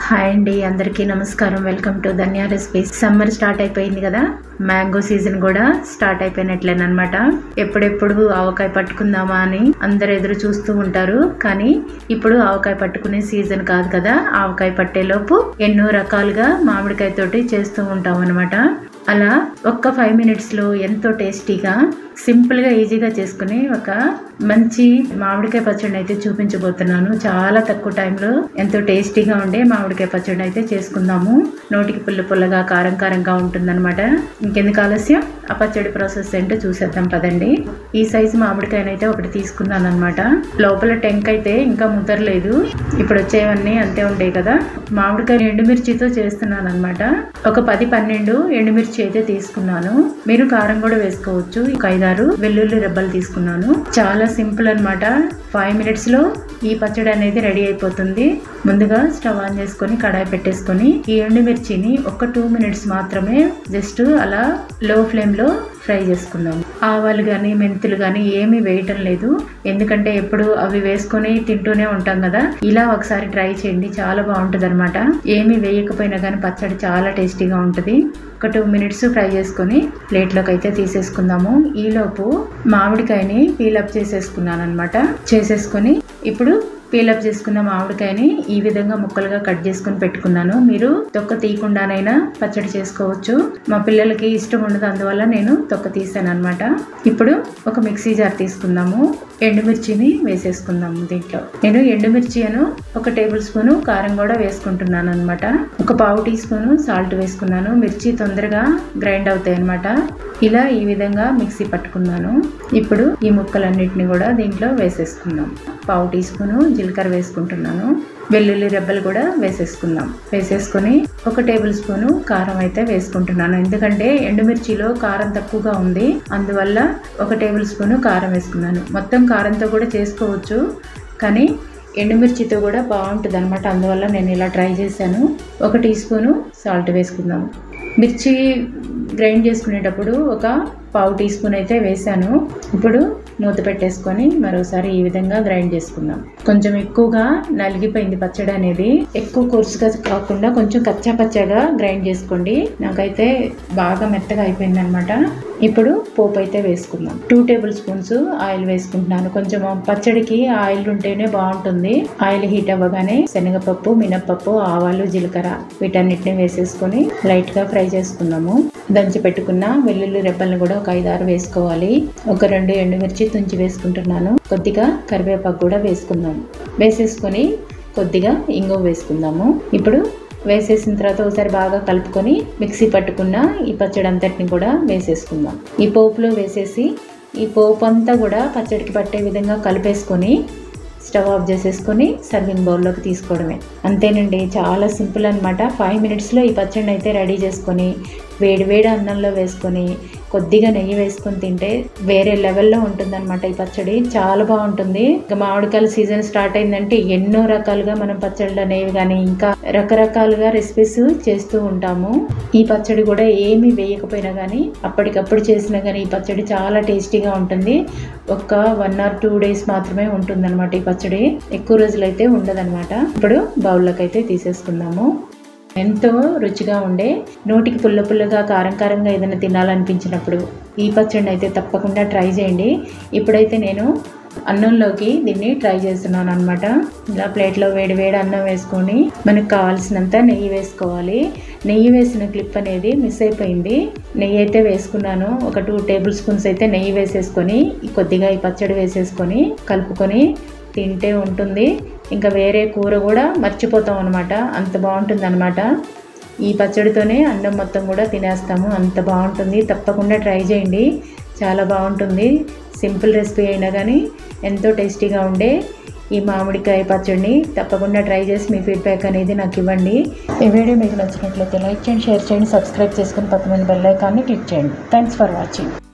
Hi అండి, అందరికీ నమస్కారం. Welcome to Dhanya recipes. Summer start అయిపోయింది కదా, మ్యాంగో సీజన్ కూడా స్టార్ట్ అయిపోయినట్లేనమాట. ఎప్పుడెప్పుడు ఆవకాయ పట్టుకుందామా అని అందరు ఎదురు చూస్తూ ఉంటారు. కానీ ఇప్పుడు ఆవకాయ పట్టుకునే సీజన్ కాదు కదా. ఆవకాయ పట్టేలోపు ఎన్నో రకాలుగా మామిడికాయ తోటి చేస్తూ ఉంటాం అనమాట. అలా ఒక్క 5 minutes లో ఎంతో టేస్టీగా సింపుల్ గా ఈజీగా చేసుకుని ఒక మంచి మామిడికాయ పచ్చడి అయితే చూపించబోతున్నాను. చాలా తక్కువ టైంలో ఎంతో టేస్టీగా ఉండే మామిడికాయ పచ్చడి అయితే చేసుకుందాము. నోటికి పుల్లగా కారం కారంగా ఉంటుందన్నమాట. ఇంకెందుకు ఆలస్యం, ఆ పచ్చడి ప్రాసెస్ ఏంటో చూసేద్దాం పదండి. ఈ సైజు మామిడికాయనైతే ఒకటి తీసుకున్నాను అనమాట. లోపల టెంక్ అయితే ఇంకా ముదరలేదు. ఇప్పుడు వచ్చేవన్నీ అంతే ఉంటాయి కదా. మామిడికాయ ఎండుమిర్చితో చేస్తున్నాను అనమాట. ఒక 10-12 ఎండుమిర్చి అయితే తీసుకున్నాను. మీరు కారం కూడా వేసుకోవచ్చు. 5-6 వెల్లుల్లి రెబ్బలు తీసుకున్నాను. చాలా సింపుల్ అనమాట. 5 minutes లో ఈ పచ్చడి అనేది రెడీ అయిపోతుంది. ముందుగా స్టవ్ ఆన్ చేసుకొని కడాయి పెట్టేసుకొని ఈ ఎండుమిర్చిని ఒక 2 minutes మాత్రమే జస్ట్ అలా లో ఫ్లేమ్ లో ఫ్రై చేసుకుందాం. ఆవాలు కానీ మెంతులు కానీ ఏమీ వేయటం లేదు, ఎందుకంటే ఎప్పుడు అవి వేసుకొని తింటూనే ఉంటాం కదా. ఇలా ఒకసారి ట్రై చేయండి, చాలా బాగుంటుంది అనమాట. ఏమీ వేయకపోయినా కానీ పచ్చడి చాలా టేస్టీగా ఉంటుంది. ఒక 2 minutes ఫ్రై చేసుకొని ప్లేట్లోకి అయితే తీసేసుకుందాము. ఈలోపు మామిడికాయని పీలప్ చేసేసుకున్నాను అనమాట. చేసేసుకొని ఇప్పుడు పీలప్ చేసుకున్న మామిడికాయని ఈ విధంగా ముక్కలుగా కట్ చేసుకుని పెట్టుకున్నాను. మీరు తొక్క తీయకుండానైనా పచ్చడి చేసుకోవచ్చు. మా పిల్లలకి ఇష్టం ఉండదు, అందువల్ల నేను తొక్క తీసాను అనమాట. ఇప్పుడు ఒక మిక్సీ జార్ తీసుకుందాము. ఎండుమిర్చిని వేసేసుకుందాము. దీంట్లో నేను ఎండుమిర్చి ఒక 1 tablespoon కారం కూడా వేసుకుంటున్నాను అనమాట. ఒక 1/2 teaspoon సాల్ట్ వేసుకున్నాను. మిర్చి తొందరగా గ్రైండ్ అవుతాయి అనమాట. ఇలా ఈ విధంగా మిక్సీ పట్టుకున్నాను. ఇప్పుడు ఈ ముక్కలన్నిటిని కూడా దీంట్లో వేసేసుకుందాం. 1/2 teaspoon జీలకర్ర వేసుకుంటున్నాను. వెల్లుల్లి రెబ్బలు కూడా వేసేసుకుందాం. వేసేసుకొని ఒక 1 tablespoon కారం అయితే వేసుకుంటున్నాను. ఎందుకంటే ఎండుమిర్చిలో కారం తక్కువగా ఉంది, అందువల్ల ఒక 1 tablespoon కారం వేసుకున్నాను. మొత్తం కారంతో కూడా చేసుకోవచ్చు, కానీ ఎండుమిర్చితో కూడా బాగుంటుంది అనమాట. అందువల్ల నేను ఇలా ట్రై చేశాను. 1 teaspoon సాల్ట్ వేసుకుందాం. మిర్చి గ్రైండ్ చేసుకునేటప్పుడు ఒక 1/2 teaspoon అయితే వేసాను. ఇప్పుడు మూత పెట్టేసుకొని మరోసారి ఈ విధంగా గ్రైండ్ చేసుకుందాం. కొంచెం ఎక్కువగా నలిగిపోయింది పచ్చడి అనేది. ఎక్కువ కోర్సుగా కాకుండా కొంచెం కచ్చా పచ్చాగా గ్రైండ్ చేసుకోండి. నాకైతే బాగా మెత్తగా అయిపోయింది అనమాట. ఇప్పుడు పోపు అయితే వేసుకుందాం. 2 tablespoons ఆయిల్ వేసుకుంటున్నాను. కొంచెం పచ్చడికి ఆయిల్ ఉంటేనే బాగుంటుంది. ఆయిల్ హీట్ అవ్వగానే శనగపప్పు, మినప్పప్పు, ఆవాలు, జీలకర్ర వీటన్నిటిని వేసేసుకొని లైట్ గా ఫ్రై చేసుకుందాము. దంచి పెట్టుకున్న వెల్లుల్లి రెబ్బలను కూడా ఒక 5-6 వేసుకోవాలి. ఒక 2 ఎండుమిర్చి తుంచి వేసుకుంటున్నాను. కొద్దిగా కరివేపాకు కూడా వేసుకుందాం. వేసేసుకొని కొద్దిగా ఇంగువ వేసుకుందాము. ఇప్పుడు వేసేసిన తర్వాత ఒకసారి బాగా కలుపుకొని మిక్సీ పట్టుకున్న ఈ పచ్చడి అంతటిని కూడా వేసేసుకుందాం. ఈ పోపులో వేసేసి ఈ పోపు అంతా కూడా పచ్చడికి పట్టే విధంగా కలిపేసుకొని స్టవ్ ఆఫ్ చేసేసుకొని సర్వింగ్ బౌల్లోకి తీసుకోవడమే. అంతేనండి, చాలా సింపుల్ అనమాట. 5 minutes లో ఈ పచ్చడిని అయితే రెడీ చేసుకొని వేడి అన్నంలో వేసుకొని కొద్దిగా నెయ్యి వేసుకొని తింటే వేరే లెవెల్లో ఉంటుందన్నమాట. ఈ పచ్చడి చాలా బాగుంటుంది. ఇంకా మామిడికాయల సీజన్ స్టార్ట్ అయిందంటే ఎన్నో రకాలుగా మనం పచ్చళ్ళు అనేవి కానీ ఇంకా రకరకాలుగా రెసిపీస్ చేస్తూ ఉంటాము. ఈ పచ్చడి కూడా ఏమీ వేయకపోయినా కానీ అప్పటికప్పుడు చేసినా కానీ ఈ పచ్చడి చాలా టేస్టీగా ఉంటుంది. ఒక 1 or 2 days మాత్రమే ఉంటుంది అనమాట ఈ పచ్చడి. ఎక్కువ రోజులు అయితే ఉండదన్నమాట. ఇప్పుడు బౌల్లోకి అయితే తీసేసుకుందాము. ఎంతో రుచిగా ఉండే, నోటికి పుల్లగా కారంగా ఏదైనా తినాలనిపించినప్పుడు ఈ పచ్చడిని అయితే తప్పకుండా ట్రై చేయండి. ఇప్పుడైతే నేను అన్నంలోకి దీన్ని ట్రై చేస్తున్నాను అనమాట. ఇలా ప్లేట్లో వేడి అన్నం వేసుకొని మనకు కావాల్సినంత నెయ్యి వేసుకోవాలి. నెయ్యి వేసిన క్లిప్ అనేది మిస్ అయిపోయింది. నెయ్యి అయితే వేసుకున్నాను. ఒక 2 tablespoons అయితే నెయ్యి వేసేసుకొని కొద్దిగా ఈ పచ్చడి వేసేసుకొని కలుపుకొని తింటే ఉంటుంది. ఇంకా వేరే కూర కూడా మర్చిపోతాం అనమాట, అంత బాగుంటుంది అనమాట. ఈ పచ్చడితోనే అన్నం మొత్తం కూడా తినేస్తాము, అంత బాగుంటుంది. తప్పకుండా ట్రై చేయండి, చాలా బాగుంటుంది. సింపుల్ రెసిపీ అయినా కానీ ఎంతో టేస్టీగా ఉండే ఈ మామిడికాయ పచ్చడిని తప్పకుండా ట్రై చేసి మీ ఫీడ్బ్యాక్ అనేది నాకు ఇవ్వండి. ఈ వీడియో మీకు నచ్చినట్లయితే లైక్ చేయండి, షేర్ చేయండి, సబ్స్క్రైబ్ చేసుకుని పక్కన బెల్ ఐకాన్ని క్లిక్ చేయండి. Thanks for watching.